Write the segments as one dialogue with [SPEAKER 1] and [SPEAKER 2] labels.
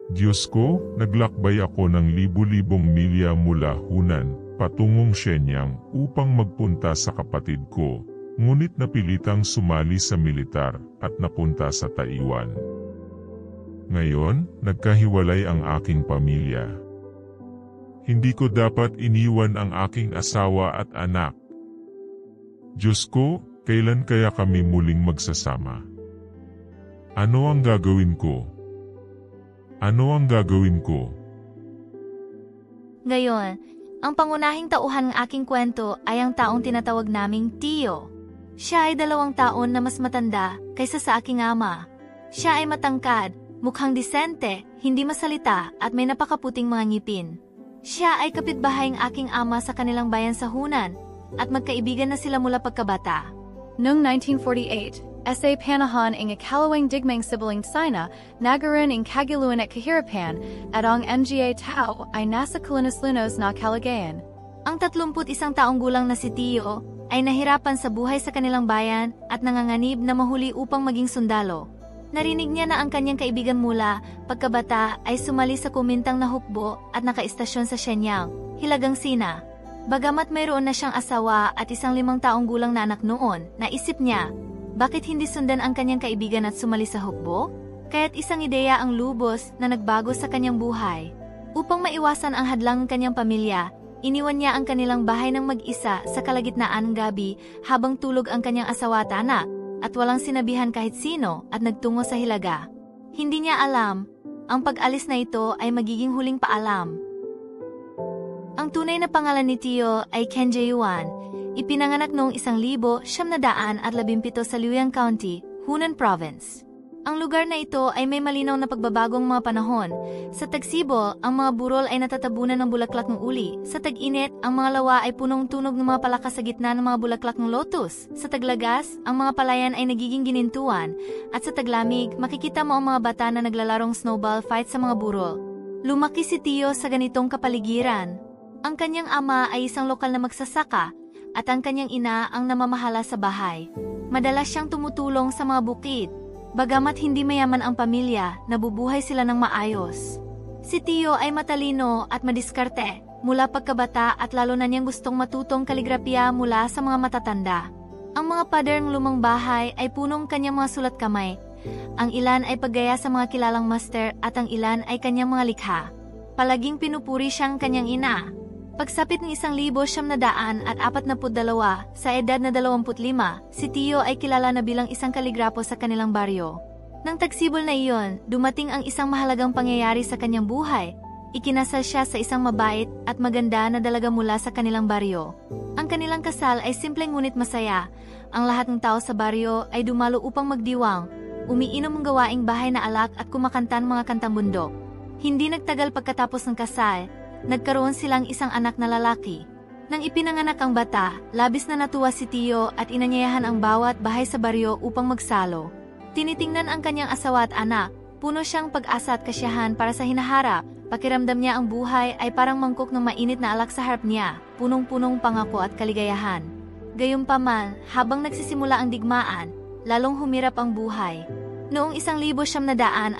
[SPEAKER 1] Diyos ko, naglakbay ako ng libu-libong milya mula Hunan, patungong Shenyang upang magpunta sa kapatid ko, ngunit napilitang sumali sa militar at napunta sa Taiwan. Ngayon, nagkahiwalay ang aking pamilya. Hindi ko dapat iniwan ang aking asawa at anak. Diyos ko, kailan kaya kami muling magsasama? Ano ang gagawin ko? Ano ang gagawin ko?
[SPEAKER 2] Ngayon, ang pangunahing tauhan ng aking kwento ay ang taong tinatawag naming Tio. Siya ay 2 taon na mas matanda kaysa sa aking ama. Siya ay matangkad, mukhang disente, hindi masalita at may napakaputing mga ngipin. Siya ay kapitbahay ng aking ama sa kanilang bayan sa Hunan at magkaibigan na sila mula pagkabata.
[SPEAKER 3] Noong 1948, sa panahon ng ikalawang digmaang sibuling China, nagaroon ng kaguluhan at kahirapan at ang mga tao ay nasa kalunos-lunos na kalagayan.
[SPEAKER 2] Ang 31 taong gulang na si Tio ay nahirapan sa buhay sa kanilang bayan at nanganganib na mahuli upang maging sundalo. Narinig niya na ang kanyang kaibigan mula pagkabata ay sumali sa kumintang na hukbo at nakaistasyon sa Shenyang, Hilagang Sina. Bagamat mayroon na siyang asawa at isang 5 taong gulang na anak noon, naisip niya, bakit hindi sundan ang kanyang kaibigan at sumali sa hukbo? Kaya't isang ideya ang lubos na nagbago sa kanyang buhay. Upang maiwasan ang hadlang ng kanyang pamilya, iniwan niya ang kanilang bahay ng mag-isa sa kalagitnaan ng gabi habang tulog ang kanyang asawa at anak, at walang sinabihan kahit sino at nagtungo sa Hilaga. Hindi niya alam, ang pag-alis na ito ay magiging huling paalam. Ang tunay na pangalan ni Tio ay Ken Jae-yuan. Ipinanganak noong 1917 sa Liuyang County, Hunan Province. Ang lugar na ito ay may malinaw na pagbabagong mga panahon. Sa tagsibo, ang mga burol ay natatabunan ng bulaklak ng uli. Sa tag-init, ang mga lawa ay punong tunog ng mga palaka sa gitna ng mga bulaklak ng lotus. Sa taglagas, ang mga palayan ay nagiging ginintuan. At sa taglamig, makikita mo ang mga bata na naglalarong snowball fight sa mga burol. Lumaki si Tio sa ganitong kapaligiran. Ang kanyang ama ay isang lokal na magsasaka, at ang kanyang ina ang namamahala sa bahay. Madalas siyang tumutulong sa mga bukid. Bagamat hindi mayaman ang pamilya, nabubuhay sila ng maayos. Si Tio ay matalino at madiskarte, mula pagkabata at lalo na niyang gustong matutong kaligrapiya mula sa mga matatanda. Ang mga pader ng lumang bahay ay punong kanyang mga sulat kamay. Ang ilan ay paggaya sa mga kilalang master at ang ilan ay kanyang mga likha. Palaging pinupuri siyang kanyang ina. Pagsapit ng 1942 sa edad na 25, si Tio ay kilala na bilang isang kaligrapo sa kanilang baryo. Nang tagsibol na iyon, dumating ang isang mahalagang pangyayari sa kanyang buhay. Ikinasal siya sa isang mabait at maganda na dalaga mula sa kanilang baryo. Ang kanilang kasal ay simpleng ngunit masaya. Ang lahat ng tao sa baryo ay dumalo upang magdiwang, umiinom ng gawaing bahay na alak at kumakanta ng mga kantang bundok. Hindi nagtagal pagkatapos ng kasal, nagkaroon silang isang anak na lalaki. Nang ipinanganak ang bata, labis na natuwa si Tio at inanyayahan ang bawat bahay sa baryo upang magsalo. Tinitingnan ang kanyang asawa at anak, puno siyang pag-asa at kasiyahan para sa hinaharap. Pakiramdam niya ang buhay ay parang mangkok ng mainit na alak sa harap niya, punong-punong pangako at kaligayahan. Gayunpaman, habang nagsisimula ang digmaan, lalong humirap ang buhay. Noong 1948,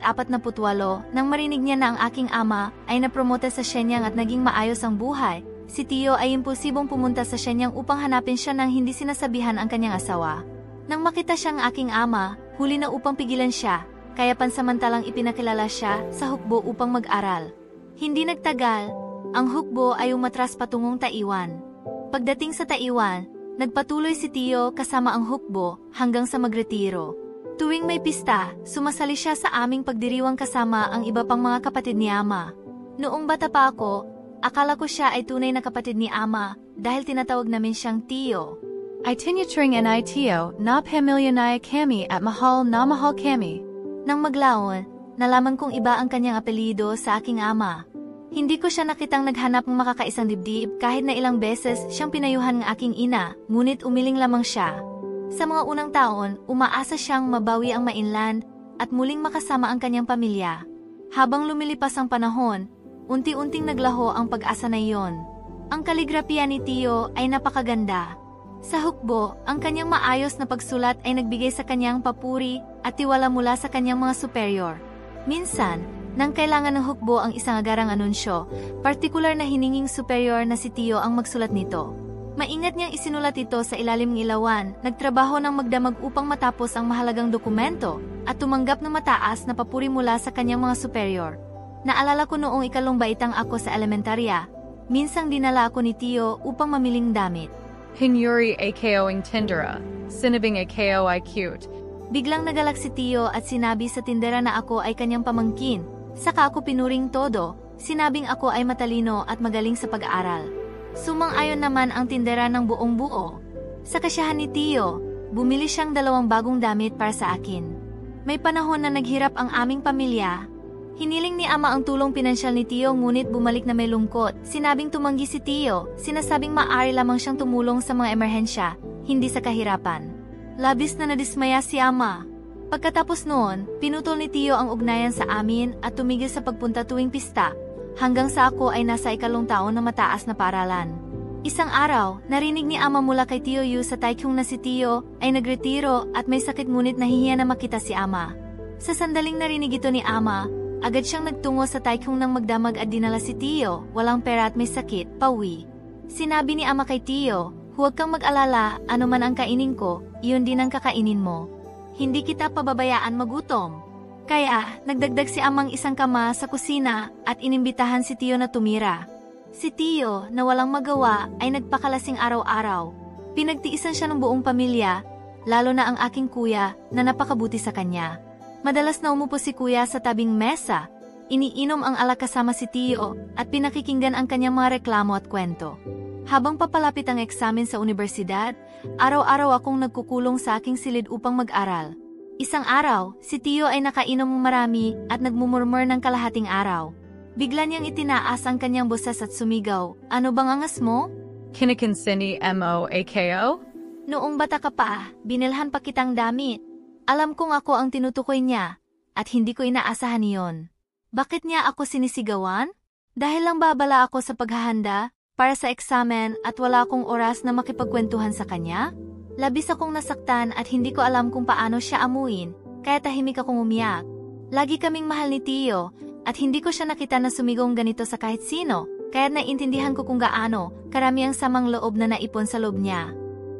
[SPEAKER 2] nang marinig niya na ang aking ama ay napromote sa Shenyang at naging maayos ang buhay, si Tio ay impulsibong pumunta sa Shenyang upang hanapin siya nang hindi sinasabihan ang kanyang asawa. Nang makita siyang aking ama, huli na upang pigilan siya, kaya pansamantalang ipinakilala siya sa hukbo upang mag-aral. Hindi nagtagal, ang hukbo ay umatras patungong Taiwan. Pagdating sa Taiwan, nagpatuloy si Tio kasama ang hukbo hanggang sa magretiro. Tuwing may pista, sumasali siya sa aming pagdiriwang kasama ang iba pang mga kapatid ni Ama. Noong bata pa ako, akala ko siya ay tunay na kapatid ni Ama dahil tinatawag namin siyang Tio.
[SPEAKER 3] Itinuturing ni Tio na pamilya niya kami at mahal na mahal kami.
[SPEAKER 2] Nang maglaon, nalaman kong iba ang kanyang apelido sa aking ama. Hindi ko siya nakitang naghanap ng makakaisang dibdib kahit na ilang beses siyang pinayuhan ng aking ina, ngunit umiling lamang siya. Sa mga unang taon, umaasa siyang mabawi ang mainland at muling makasama ang kanyang pamilya. Habang lumilipas ang panahon, unti-unting naglaho ang pag-asa na iyon. Ang kaligrapiya ni Tio ay napakaganda. Sa hukbo, ang kanyang maayos na pagsulat ay nagbigay sa kanyang papuri at tiwala mula sa kanyang mga superior. Minsan, Nang kailangan ng hukbo ang isang agarang anunsyo, partikular na hininging superior na si Tio ang magsulat nito. Maingat niyang isinulat ito sa ilalim ng ilawan, nagtrabaho ng magdamag upang matapos ang mahalagang dokumento, at tumanggap ng mataas na papuri mula sa kanyang mga superior. Naalala ko noong ikalong baitang ako sa elementarya, minsang dinala ako ni Tio upang mamiling damit.
[SPEAKER 3] Hinyuri AKOing Tindera, sinabing AKO I cute.
[SPEAKER 2] Biglang nagalak si Tio at sinabi sa tindera na ako ay kanyang pamangkin. Saka ako pinuring todo, sinabing ako ay matalino at magaling sa pag-aaral. Sumang-ayon naman ang tindera ng buong buo. Sa kasiyahan ni Tio, bumili siyang 2 bagong damit para sa akin. May panahon na naghirap ang aming pamilya. Hiniling ni Ama ang tulong pinansyal ni Tio ngunit bumalik na may lungkot. Sinabing tumanggi si Tio, sinasabing maaari lamang siyang tumulong sa mga emerhensya, hindi sa kahirapan. Labis na nadismaya si Ama. Pagkatapos noon, pinutol ni Tio ang ugnayan sa amin at tumigil sa pagpunta tuwing pista, hanggang sa ako ay nasa 2 taon na mataas na paaralan. Isang araw, narinig ni Ama mula kay Tio Yu sa Taichung na si Tio ay nagretiro at may sakit ngunit nahihiya na makita si Ama. Sa sandaling narinig ito ni Ama, agad siyang nagtungo sa Taichung ng magdamag at dinala si Tio, walang pera at may sakit, pauwi. Sinabi ni Ama kay Tio, huwag kang mag-alala, ano man ang kainin ko, iyon din ang kakainin mo. Hindi kita pababayaan magutom. Kaya, nagdagdag si Amang isang kama sa kusina at inimbitahan si Tio na tumira. Si Tio, na walang magawa, ay nagpakalasing araw-araw. Pinagtiisan siya ng buong pamilya, lalo na ang aking kuya na napakabuti sa kanya. Madalas na umupo si kuya sa tabing mesa, iniinom ang alak kasama si Tio at pinakikinggan ang kanyang mga reklamo at kwento. Habang papalapit ang eksamen sa universidad, araw-araw akong nagkukulong sa aking silid upang mag-aral. Isang araw, si Tio ay nakainom ng marami at nagmumurmur ng kalahating araw. Bigla niyang itinaas ang kanyang boses at sumigaw, "Ano bang angas mo?"
[SPEAKER 3] Kinakansini MO AKO?
[SPEAKER 2] Noong bata ka pa, binilhan pa kitang damit. Alam kong ako ang tinutukoy niya, at hindi ko inaasahan iyon. Bakit niya ako sinisigawan? Dahil lang babala ako sa paghahanda para sa eksamen at wala akong oras na makipagkwentuhan sa kanya? Labis akong nasaktan at hindi ko alam kung paano siya amuin, kaya tahimik akong umiyak. Lagi kaming mahal ni Tio, at hindi ko siya nakita na sumigong ganito sa kahit sino, kaya naintindihan ko kung gaano karami ang samang loob na naipon sa loob niya.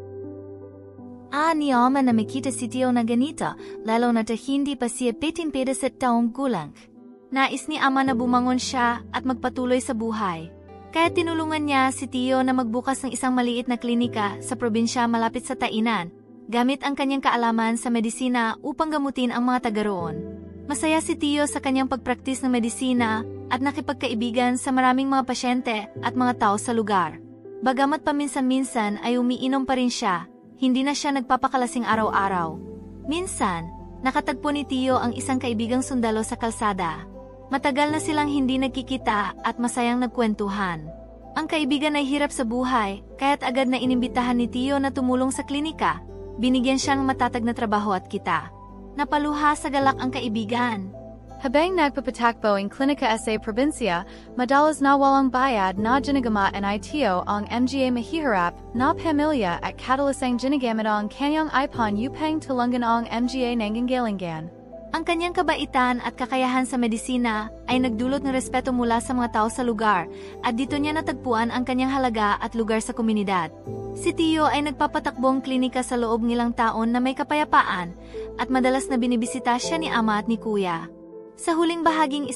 [SPEAKER 2] Ni Ama na makita si Tio na ganito, lalo na hindi pa siya 17 taong gulang. Nais ni Ama na bumangon siya at magpatuloy sa buhay. Kaya tinulungan niya si Tio na magbukas ng isang maliit na klinika sa probinsya malapit sa Tainan, gamit ang kanyang kaalaman sa medisina upang gamutin ang mga taga roon. Masaya si Tio sa kanyang pagpraktis ng medisina at nakipagkaibigan sa maraming mga pasyente at mga tao sa lugar. Bagamat paminsan-minsan ay umiinom pa rin siya, hindi na siya nagpapakalasing araw-araw. Minsan, nakatagpo ni Tio ang isang kaibigang sundalo sa kalsada. Matagal na silang hindi nagkikita at masayang nagkwentuhan. Ang kaibigan ay hirap sa buhay, kaya't agad na inimbitahan ni Tio na tumulong sa klinika. Binigyan siya ng matatag na trabaho at kita. Napaluha sa galak ang kaibigan.
[SPEAKER 3] Habang nagpapatakbo ang Klinika sa probinsya, madalas na walang bayad na ginagawa ang ITO ang MGA mahihirap na pamilya at kadalasang ginagamit ang kanyang ipon upang tulungan ang MGA nanggagalingan.
[SPEAKER 2] Ang kanyang kabaitan at kakayahan sa medisina ay nagdulot ng respeto mula sa mga tao sa lugar at dito niya natagpuan ang kanyang halaga at lugar sa komunidad. Si Tio ay nagpapatakbong klinika sa loob ng ilang taon na may kapayapaan at madalas na binibisita siya ni Ama at ni Kuya. Sa huling bahaging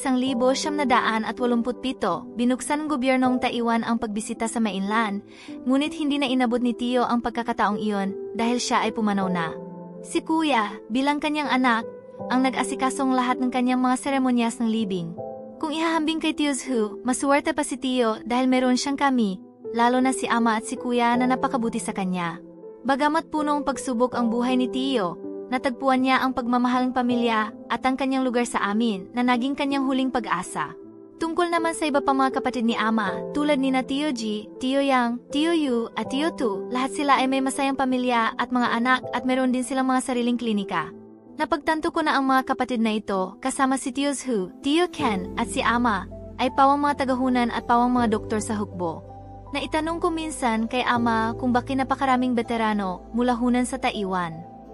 [SPEAKER 2] 1987, binuksan ng gobyernong Taiwan ang pagbisita sa mainland, ngunit hindi na inabot ni Tio ang pagkakataong iyon dahil siya ay pumanaw na. Si Kuya, bilang kanyang anak, ang nag-asikasong lahat ng kanyang mga seremonyas ng libing. Kung ihahambing kay Tio's Hu, masuwerte pa si Tio dahil meron siyang kami, lalo na si Ama at si Kuya na napakabuti sa kanya. Bagamat punong pagsubok ang buhay ni Tio, natagpuan niya ang pagmamahalang pamilya at ang kanyang lugar sa amin na naging kanyang huling pag-asa. Tungkol naman sa iba pang mga kapatid ni Ama, tulad ni na Tio G, Tio Yang, Tio Yu at Tio Tu, lahat sila ay may masayang pamilya at mga anak at meron din silang mga sariling klinika. Napagtanto ko na ang mga kapatid na ito, kasama si Tio's Hu, Tio Ken at si Ama, ay pawang mga tagahunan at pawang mga doktor sa hukbo. Naitanong ko minsan kay Ama kung bakit napakaraming veterano mula hunan sa Taiwan.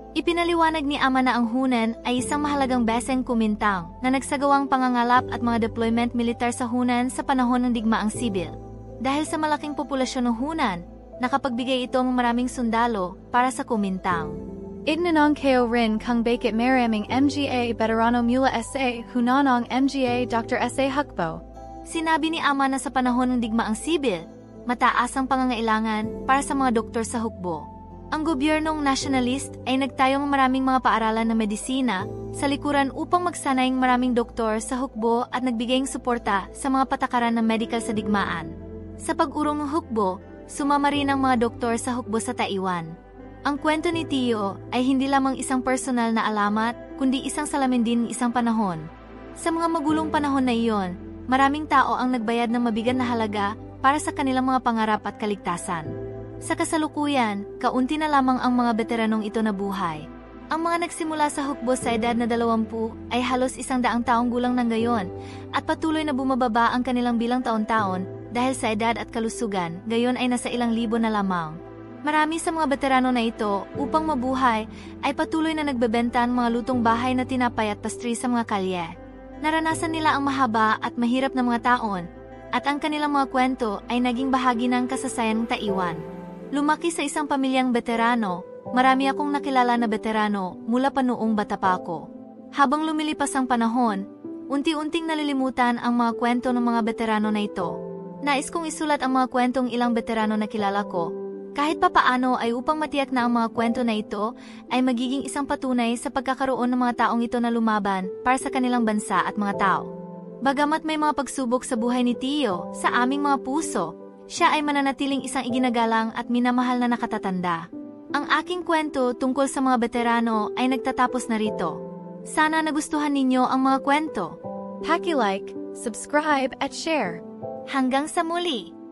[SPEAKER 2] Ipinaliwanag ni Ama na ang Hunan ay isang mahalagang beseng kumintang na nagsagawang pangangalap at mga deployment militar sa Hunan sa panahon ng digmaang sibil. Dahil sa malaking populasyon ng Hunan, nakapagbigay ito ng maraming sundalo para sa kumintang.
[SPEAKER 3] Ignanong keo rin kung bakit maraming MGA veterano mula sa Hunanong MGA Dr. S.A. Hukbo.
[SPEAKER 2] Sinabi ni Ama na sa panahon ng digmaang sibil, mataas ang pangangailangan para sa mga doktor sa hukbo. Ang gobyernong nationalist ay nagtayong maraming mga paaralan ng medisina sa likuran upang magsanayang maraming doktor sa hukbo at nagbigayng suporta sa mga patakaran ng medical sa digmaan. Sa pag-urong ng hukbo, sumama rin ang mga doktor sa hukbo sa Taiwan. Ang kwento ni Tio ay hindi lamang isang personal na alamat, kundi isang salamin din ng isang panahon. Sa mga magulong panahon na iyon, maraming tao ang nagbayad ng mabigat na halaga para sa kanilang mga pangarap at kaligtasan. Sa kasalukuyan, kaunti na lamang ang mga veteranong ito na buhay. Ang mga nagsimula sa hukbo sa edad na 20 ay halos 100 taong gulang ng gayon at patuloy na bumababa ang kanilang bilang taon-taon dahil sa edad at kalusugan, gayon ay nasa ilang libo na lamang. Marami sa mga veterano na ito, upang mabuhay, ay patuloy na nagbebenta ng mga lutong bahay na tinapay at pastry sa mga kalye. Naranasan nila ang mahaba at mahirap na mga taon, at ang kanilang mga kwento ay naging bahagi ng kasaysayan ng Taiwan. Lumaki sa isang pamilyang veterano, marami akong nakilala na veterano mula pa noong bata pa ako. Habang lumilipas ang panahon, unti-unting nalilimutan ang mga kwento ng mga veterano na ito. Nais kong isulat ang mga kwentong ilang veterano na kilala ko, kahit papaano ay upang matiyak na ang mga kwento na ito ay magiging isang patunay sa pagkakaroon ng mga taong ito na lumaban para sa kanilang bansa at mga tao. Bagamat may mga pagsubok sa buhay ni Tio, sa aming mga puso, siya ay mananatiling isang iginagalang at minamahal na nakatatanda. Ang aking kwento tungkol sa mga veterano ay nagtatapos na rito. Sana nagustuhan ninyo ang mga kwento.
[SPEAKER 3] Paki-like, subscribe at share.
[SPEAKER 2] Hanggang sa muli!